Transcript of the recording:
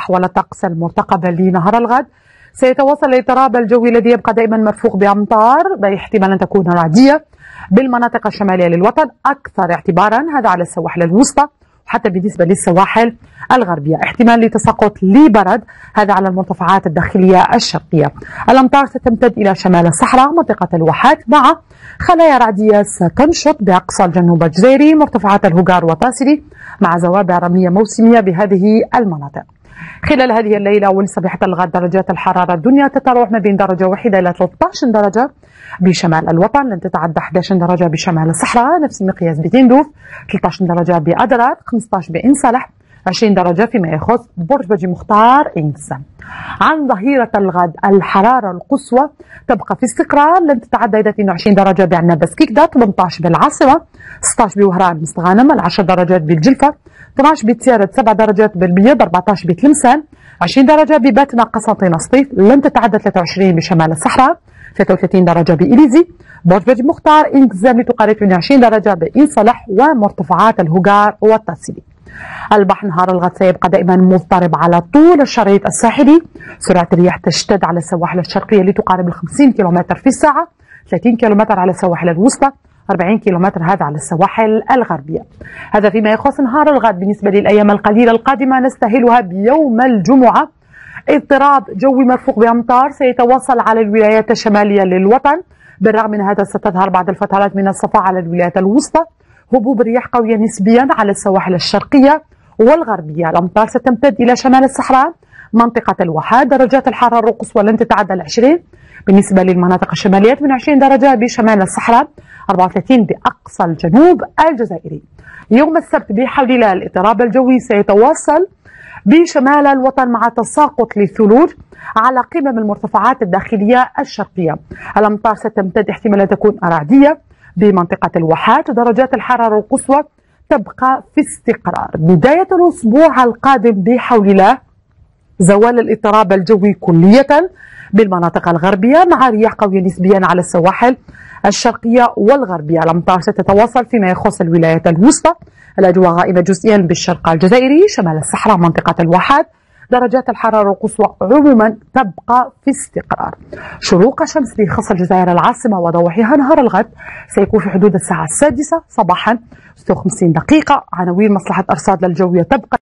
أحوال الطقس المرتقبة لنهار الغد. سيتواصل الاضطراب الجوي الذي يبقى دائما مرفوق بأمطار باحتمال أن تكون رعدية بالمناطق الشمالية للوطن أكثر اعتبارا، هذا على السواحل الوسطى وحتى بالنسبة للسواحل الغربية. احتمال لتساقط لبرد، هذا على المرتفعات الداخلية الشرقية. الأمطار ستمتد إلى شمال الصحراء منطقة الواحات مع خلايا رعدية ستنشط بأقصى الجنوب الجزائري مرتفعات الهوغار وطاسري مع زوابع رملية موسمية بهذه المناطق. خلال هذه الليلة ولصبيحة الغد درجات الحرارة الدنيا تتراوح ما بين درجة واحدة إلى 13 درجة بشمال الوطن، لن تتعدى 11 درجة بشمال الصحراء، نفس المقياس بتندوف، 13 درجة بأدرار، 15 بإن صالح، 20 درجة فيما يخص برج بجي مختار إنس. عن ظهيرة الغد الحرارة القصوى تبقى في استقرار، لن تتعدى إلى 22 درجة بعنابة كيكدا، 18 بالعاصمة، 16 بوهران مستغانم، 10 درجات بالجلفة، 12 بتيارت، 7 درجات بالبيض، 14 بتلمسان، 20 درجة بباتنا قسنطينة سطيف، لن تتعدى 23 بشمال الصحراء، 33 درجة بإليزي، برج بجي مختار إنكزام لتقارب 22 درجة بإن صالح ومرتفعات الهوغار والتاسيلي. البحر نهار الغد سيبقى دائما مضطرب على طول الشريط الساحلي، سرعة الرياح تشتد على السواحل الشرقية لتقارب 50 كم في الساعة، 30 كم على السواحل الوسطى، 40 كم هذا على السواحل الغربية. هذا فيما يخص نهار الغد. بالنسبة للأيام القليلة القادمة نستهلها بيوم الجمعة. اضطراب جوي مرفوق بأمطار سيتواصل على الولايات الشمالية للوطن، بالرغم من هذا ستظهر بعض الفترات من الصفاء على الولايات الوسطى، هبوب رياح قوية نسبيا على السواحل الشرقية والغربية. الأمطار ستمتد إلى شمال الصحراء منطقة الواحات، درجات الحرارة القصوى لن تتعدى 20 بالنسبة للمناطق الشمالية، 28 درجة بشمال الصحراء، 34 بأقصى الجنوب الجزائري. يوم السبت بحول الله الاضطراب الجوي سيتواصل بشمال الوطن مع تساقط للثلوج على قمم المرتفعات الداخلية الشرقية. الأمطار ستمتد احتمال تكون رعدية بمنطقة الواحات، درجات الحرارة القصوى تبقى في استقرار. بداية الأسبوع القادم بحول الله زوال الاضطراب الجوي كلية بالمناطق الغربية مع رياح قوية نسبيا على السواحل الشرقية والغربية. الأمطار ستتواصل فيما يخص الولايات الوسطى، الأجواء غائمة جزئيا بالشرق الجزائري، شمال الصحراء منطقة الواحات، درجات الحرارة القصوى عموما تبقى في استقرار. شروق الشمس لخاصة الجزائر العاصمة وضوحها نهار الغد سيكون في حدود الساعة 6 صباحا 56 دقيقة. عناوين مصلحة أرصاد للجوية تبقى